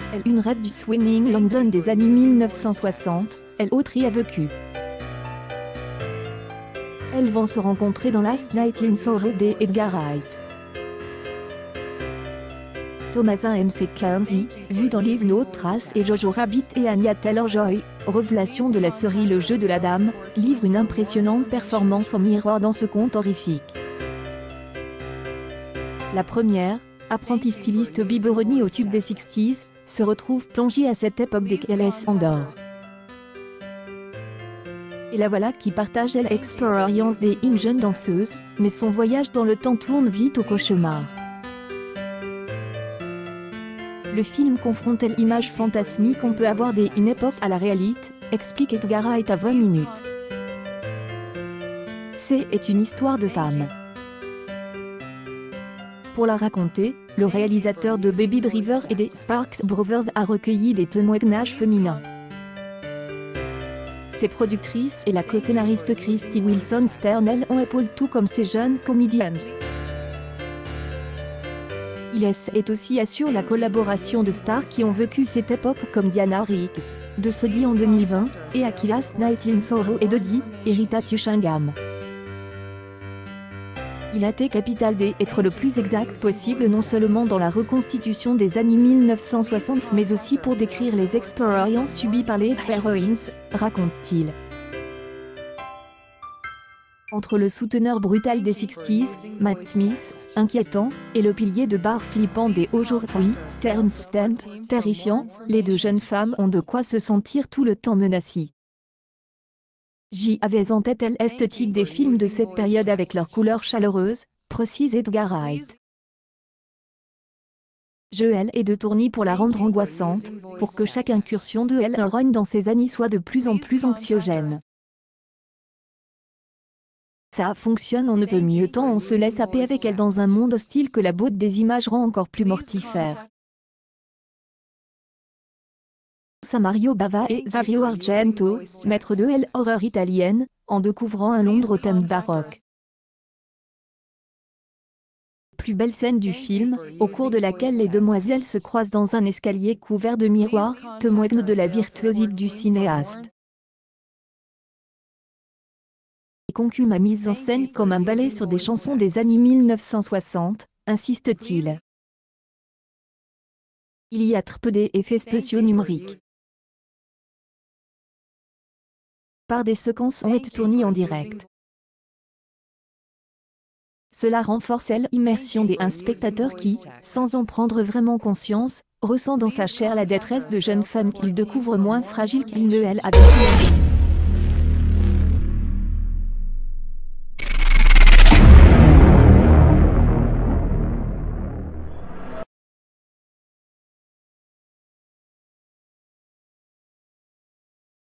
Elle une rêve du swinging London des années 1960, elle autre y a vécu. Elles vont se rencontrer dans Last Night in Soho d'Edgar Wright. Thomasin MC15, vu dans Leave No Trace et Jojo Rabbit et Anya Taylor-Joy, révélation de la série Le Jeu de la Dame, livre une impressionnante performance en miroir dans ce conte horrifique. La première, apprentie styliste biberonnie au tube des 60s, se retrouve plongée à cette époque des KLS Andorre. Et la voilà qui partage l'expérience d'une jeune danseuse, mais son voyage dans le temps tourne vite au cauchemar. Le film confronte l'image fantasmique qu'on peut avoir d'une époque à la réalité, explique Edgar Wright à 20 minutes. C'est une histoire de femme. Pour la raconter, le réalisateur de Baby Driver et des Sparks Brothers a recueilli des témoignages féminins. Ses productrices et la co-scénariste Christy Wilson Sternell ont épaulé tout comme ces jeunes comedians. Il est aussi assure la collaboration de stars qui ont vécu cette époque comme Diana Riggs, de Sodi en 2020, et Akilas Night in Soho et Dodi, Erita Tushingam. Il a été capital d'être le plus exact possible non seulement dans la reconstitution des années 1960 mais aussi pour décrire les expériences subies par les heroines, raconte-t-il. Entre le souteneur brutal des 60s, Matt Smith, inquiétant, et le pilier de bar flippant des aujourd'hui, Terence Stamp, terrifiant, les deux jeunes femmes ont de quoi se sentir tout le temps menacées. J'avais en tête l'esthétique des films de cette période avec leurs couleurs chaleureuses, précise Edgar Wright. Elle est de tourner pour la rendre angoissante, pour que chaque incursion de l'héroïne dans ces années soit de plus en plus anxiogène. Ça fonctionne on ne peut mieux tant on se laisse happer avec elle dans un monde hostile que la beauté des images rend encore plus mortifère. Mario Bava et Dario Argento, maîtres de l'horreur italienne, en découvrant un Londres au thème baroque. Plus belle scène du film, au cours de laquelle les demoiselles se croisent dans un escalier couvert de miroirs, témoigne de la virtuosité du cinéaste. Et conclut ma mise en scène comme un ballet sur des chansons des années 1960, insiste-t-il. Il y a très peu d'effets spéciaux numériques. Par des séquences ont été tournées en direct. Cela renforce l'immersion des spectateurs qui, sans en prendre vraiment conscience, ressent dans sa chair la détresse de jeunes femmes qu'il découvre moins fragiles qu'il ne l'avaient.